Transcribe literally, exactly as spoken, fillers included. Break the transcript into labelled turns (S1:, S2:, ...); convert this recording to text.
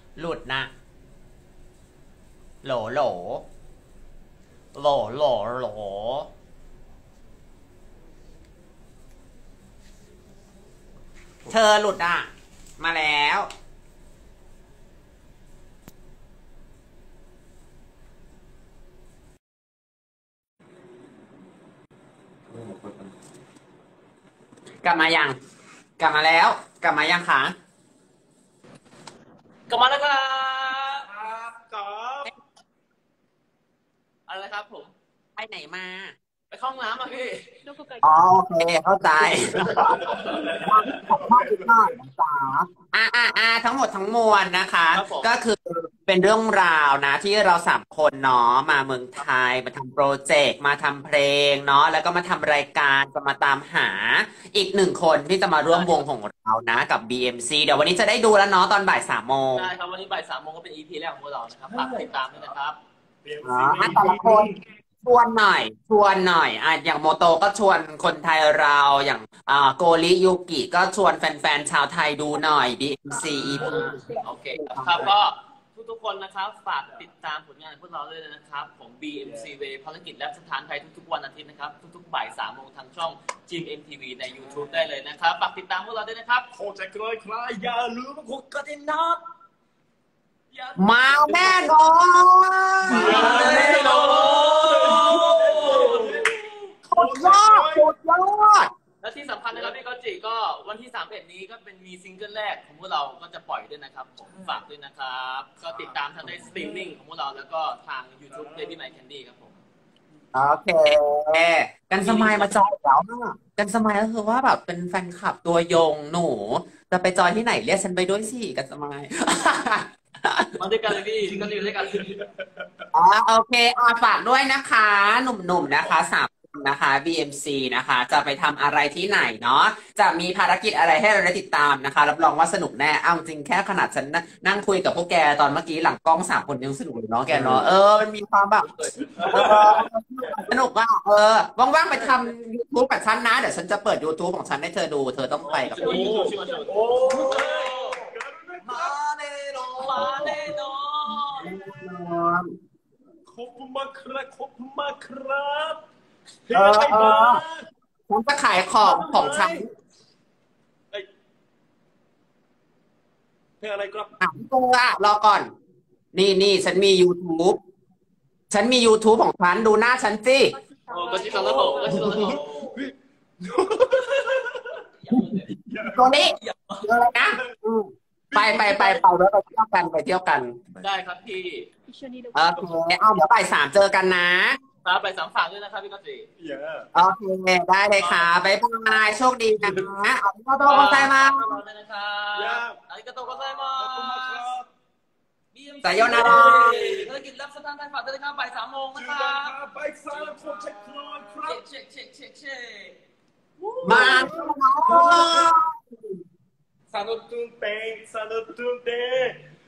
S1: หลุดนะโหลโหลโหลโหลโหลเธอหลุดอ่ะมาแล้วกลับมายังกลับมาแล้วกลับมายังคะ
S2: กลับมาแล้วครับครับครับอะไรครับผม
S1: ไปไหนมา
S2: ไปเข้าห้องน้ำอ่ะพี่
S1: อ๋อโอเคเข้าใจอ่าอ่าอ่าทั้งหมดทั้งมวลนะคะก็คือเป็นเรื่องราวนะที่เราสามคนเนาะมาเมืองไทยมาทำโปรเจกต์มาทำเพลงเนาะแล้วก็มาทำรายการจะมาตามหาอีกหนึ่งคนที่จะมาร่วมวงของเรานะกับ บี เอ็ม ซี เดี๋ยววันนี้จะได้ดูแล้วเนาะตอนบ่ายสามโมง
S2: ใช่ครับวันนี้บ่ายสามโมงก็เป็น อี พี แรกของพวกเรานะครับฝากติดตามด้วยนะครับ
S1: อ๋อแต่ละคนชวนหน่อยชวนหน่อยอ่ะอย่างโมโตก็ชวนคนไทยเราอย่างอ่าโกริยูกิก็ชวนแฟนๆชาวไทยดูหน่อย บี เอ็ม ซี อี พี
S2: โอเคครับก็ทุกๆคนนะครับฝากติดตามผลงานของพวกเราด้วยนะครับของ บี เอ็ม ซี Way ภารกิจแลบสถานไทยทุกๆวันอาทิตย์นะครับทุกๆบ่ายสามโมงทางช่อง จี เอ็ม ที วี ใน YouTube ได้เลยนะครับฝากติดตามพวกเราด้วยนะครับโคตรเกลยคลายอย่าลืมกดกระดิ่งนะ
S1: มาแน่นอน
S2: มาแน่นอน
S1: สุดยอดสุดยอด
S2: และที่สำคัญนะครับพี่กอจิก็วันที่สามสิบเอ็ดนี้ก็เป็นมีซิงเกิลแรกของพวกเราก็จะปล่อยด้วยนะครับผมฝากด้วยนะครับก็ติดตามทางในสตรีมมิ่งของพวกเราแล้วก็ทาง YouTube Baby My Candy ครับผม
S1: โอเคกันสมัยมาจอยแล้วนะกันสมัยก็คือว่าแบบเป็นแฟนคลับตัวยงหนูจะไปจอยที่ไหนเรียกฉันไปด้วยสิกันสมัย
S2: มาด้วยกันเลยพี่ก็อยู่ด้วยกัน
S1: อ๋อโอเคอ่าฝากด้วยนะคะหนุ่มๆนะคะสามคนนะคะ บี เอ็ม ซี นะคะจะไปทำอะไรที่ไหนเนาะจะมีภารกิจอะไรให้เราได้ติดตามนะคะรับรองว่าสนุกแน่เอาจริงแค่ขนาดฉันนั่งคุยกับพวกแกตอนเมื่อกี้หลังกล้องสามคนยังสนุกเลยเนาะแกเนาะเออมันมีความแบบสนุกว่าเออว่างๆไปทำ YouTube กับฉันนะเดี๋ยวฉันจะเปิด YouTube ของฉันให้เธอดูเธอต้องไปกับฉัน
S2: มาแน่นอนมาแน่นอนขอบคุณมากครับขอบคุณมากครับ
S1: เออเออฉันจะขายของของฉัน
S2: เพลงอะไรครับ
S1: ถามตัวรอก่อนนี่นี่ฉันมี YouTube ฉันมี YouTube ของฉันดูหน้าฉันสิ
S2: โอ้ก็ชิคาโร่ก็ชิคาโร่
S1: ตัวนี้เลยนะไปไปไปไปแล้วไปเที่ยวกันไปเที่ยวกัน
S2: ได้ครับพี่
S1: โอเคเอาเดี๋ยวบ่ายสามเจอกันนะครับ
S2: ไปสามฝากด้วยนะครับพี่กัจจิ
S1: โอเคได้เลยค่ะบ๊ายบายโชคดีนะเอาโตโตโกไซมา
S2: อาริกาโตโกไซมา
S1: สายโยนารา
S2: ภารกิจรับสถานไทยฝากด้วยนะครับบ่ายสามโมงนะครับบ่ายสามโมงเช็คครับเช็คเช็คเช็คเช็ค
S1: มา
S2: สนุกตุ้งเตงสนุกตุ้งเตง